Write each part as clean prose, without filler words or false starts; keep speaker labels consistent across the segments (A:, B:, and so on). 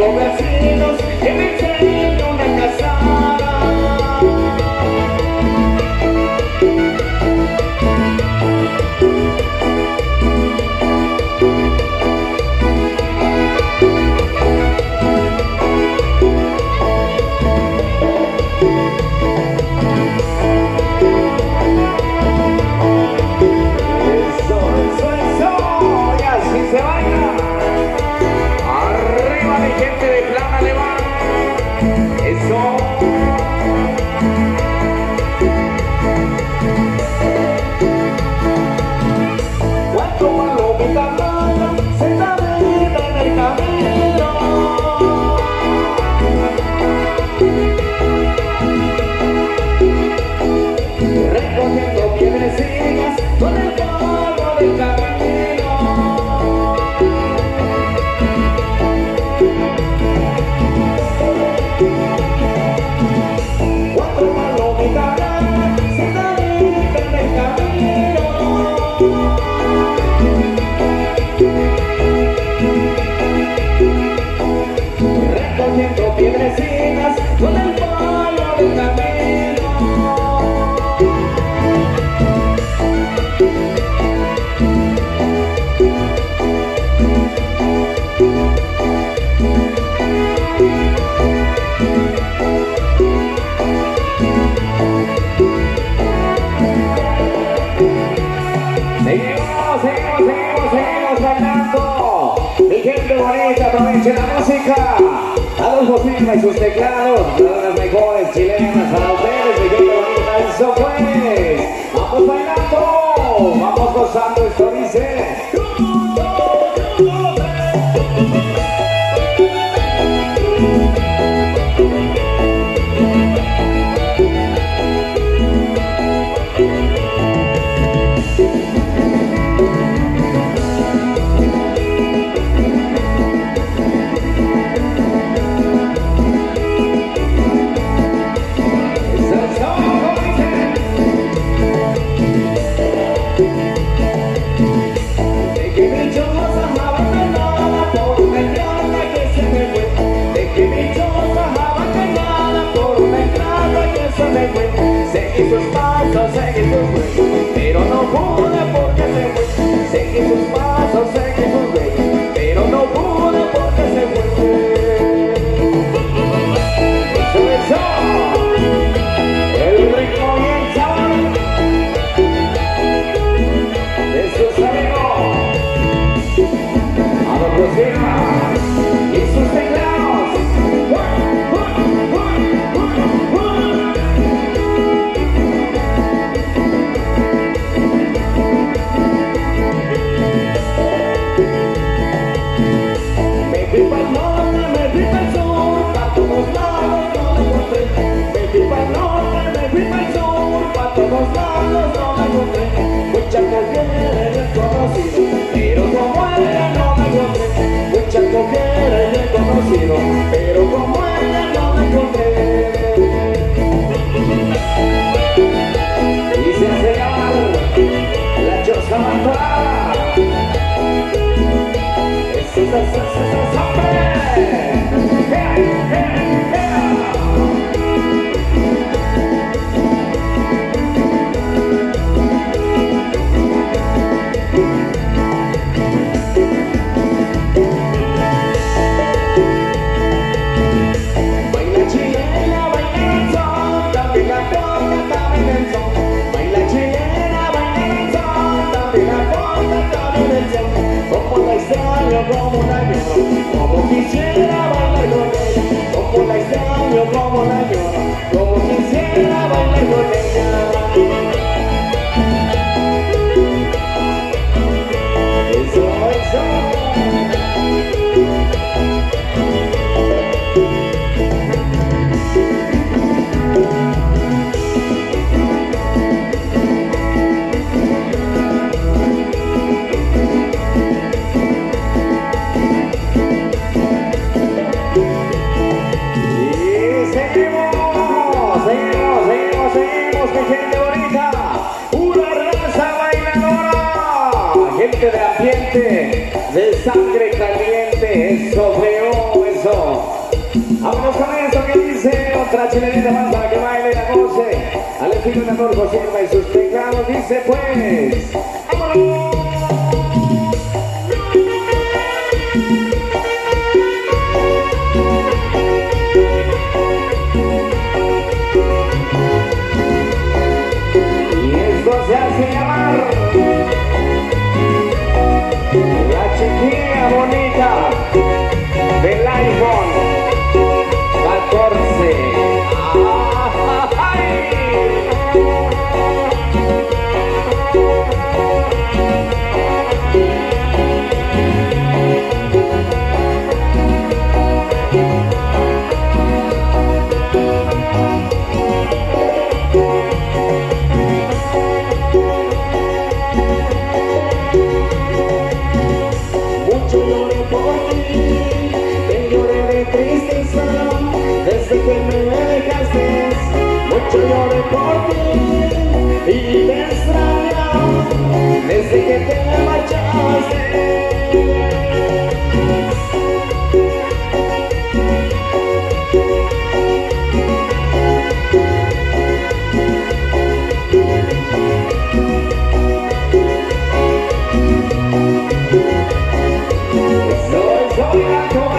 A: tengo vecinos que me enseñan una casada. Recogiendo piedrecillas con el polvo del camino. Cuatro palomitas sentaditas en el camino. Recogiendo piedrecillas con el polvo del camino. Seguimos bailando. Mi gente bonita, aproveche la música. Adolfo Silva y sus teclados, una de las mejores chilenas para ustedes. Mi gente bonita, eso pues. Vamos bailando, vamos gozando, esto dice. chilenita más para que baile la goce. Al estilo de Adolfo Silva y sus teclados, dice pues. ¡Vámonos! Se hace llamar la chiquilla bonita del iPhone 14. ¡Ay! Desde que me dejaste, mucho lloré por ti y te extrañaba desde que te marchaste. Soy gato.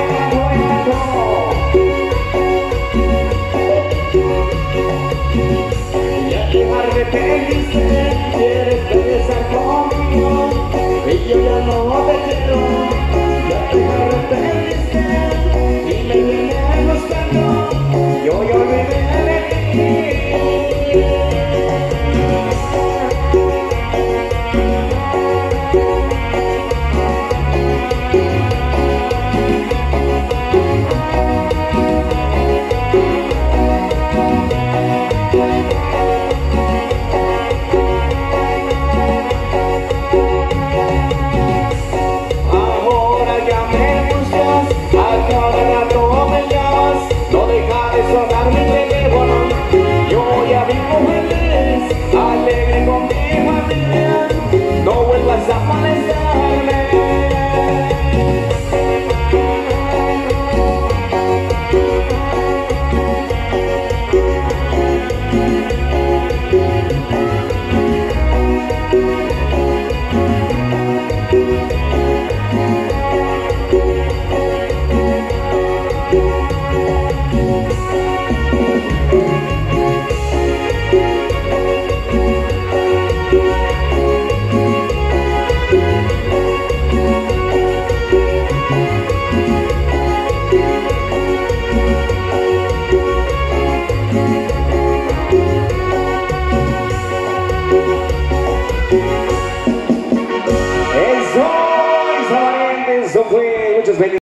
A: Quieres regresar conmigo y yo ya no te quiero. Ya te arrepentiste y me vienes buscando. Yo ya olvidé de ti. Alegre con mi familia, no vuelvas a molestarme. Eso fue, muchas felicidades.